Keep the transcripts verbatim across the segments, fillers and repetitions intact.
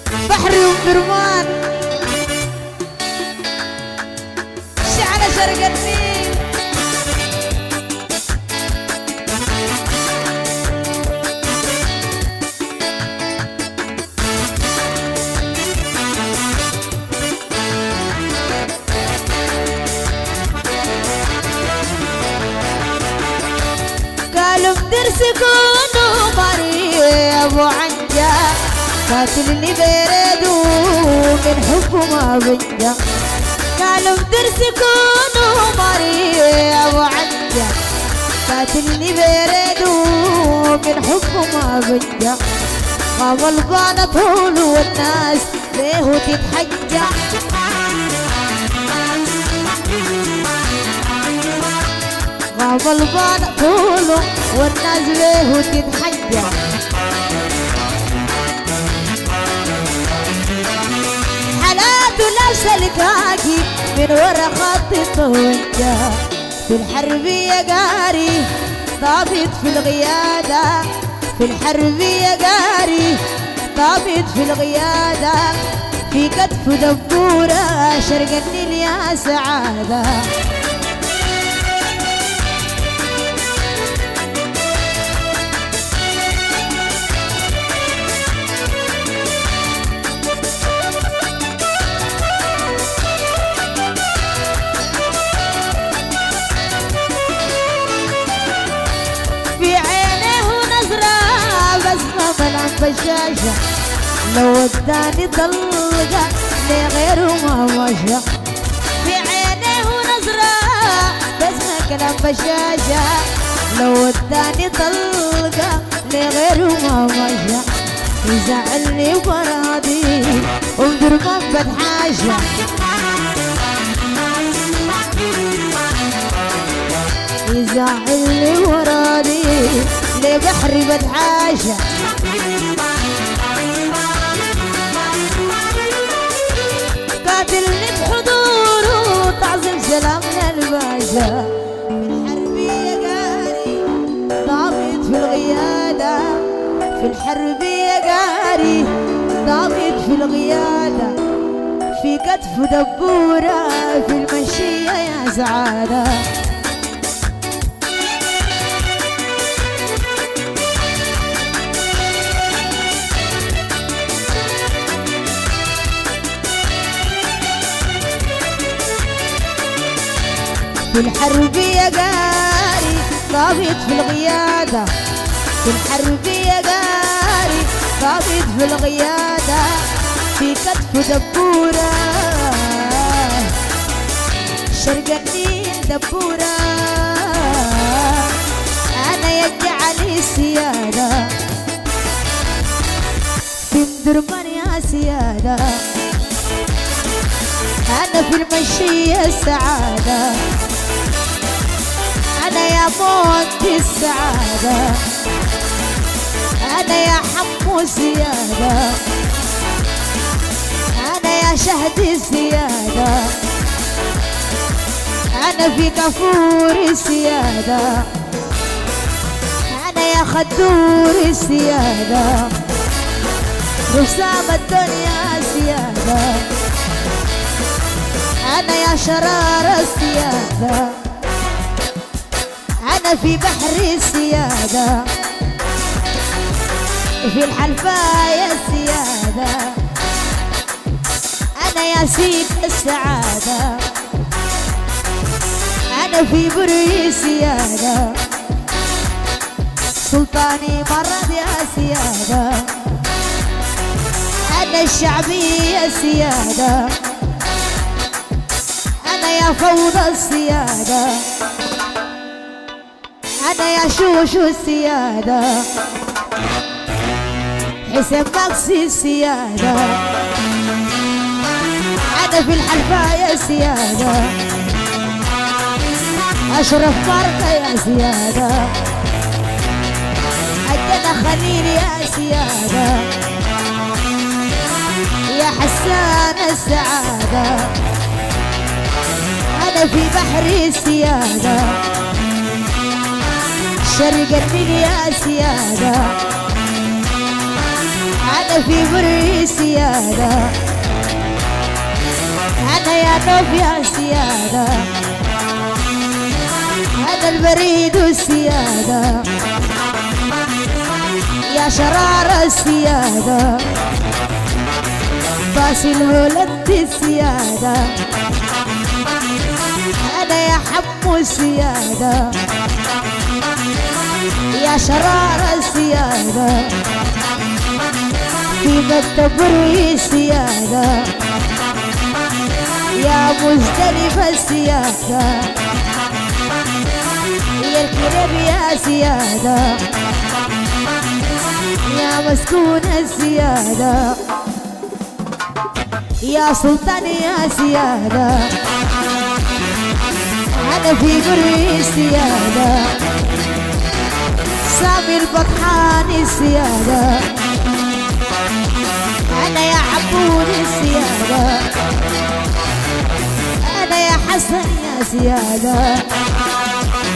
بحر ام درمان شعلة شرق النيل. قالوا بدرسكم ابو عنجا قاتلني بيريدو من حبه ما بنجا. قالوا بدرسكم وماري ابو عنجا قاتلني بيريدو من حبه ما بنجا. قام البانا طول والناس ليه تتحجى. قام البانا طول والناس ليه تتحجى. حالاته لابسه الكاكي من ورا خط الطوجة. في الحرب يا قاري ضابط في القيادة. في الحرب يا قاري ضابط في القيادة. في كتف دبورة شرق النيل يا سعادة. بشاشة لو وداني طلقة لغيره ما مشى. في عينيه نظرة بسمع كلام بشاشة لو وداني طلقة لغيره ما مشى. يزعلني وراضي انظر ما بتحاشى. يزعلني وراضي لبحري بتحاشى. قاتلني بحضوره وتعظيم سلامنا الباشا. في الحرب يا قاري ضابط في القيادة. في الحرب يا قاري ضابط في القيادة. في كتف دبورة في المشية يا سعادة. في الحرب يا قاري ضابط في القيادة. في الحرب يا قاري ضابط في القيادة. في كتف دبورة شرق النيل دبورة. أنا يجعلي السيادة في درمان يا سيادة. أنا في المشية السعادة. أنا يا موت السعادة. أنا يا حمو السيادة. أنا يا شهد السيادة. أنا في كفور السيادة. أنا يا خدور السيادة. رسام الدنيا سيادة. أنا يا شرار السيادة. أنا في بحر السيادة. في الحلفاية السيادة. أنا يا سيد السعادة. أنا في بري السيادة. سلطاني مرض يا سيادة. أنا الشعبية السيادة. أنا يا فوضى السيادة. أنا يا شوشو السيادة. حسين مقصي السيادة. أنا في الحلفاية السيادة. أشرف فرقة يا سيادة. عندنا خليل يا سيادة. يا حسان السعادة. أنا في بحري السيادة. شرق النيل يا سيادة. أنا في بري السيادة. سيادة أنا يا نوف يا سيادة هذا البريد السيادة يا شرار السيادة باسل ولد السيادة أنا يا حمو السيادة يا شرار السيادة في مكتب السيادة يا مزدلفة السيادة يا الكلاب يا سيادة يا مسكون السيادة يا سلطان يا سيادة أنا في قري السيادة سامي البطحاني السيادة أنا يا عبود السيادة أنا يا حسن يا سيادة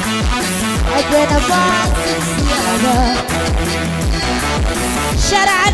أنا باص السيادة شرع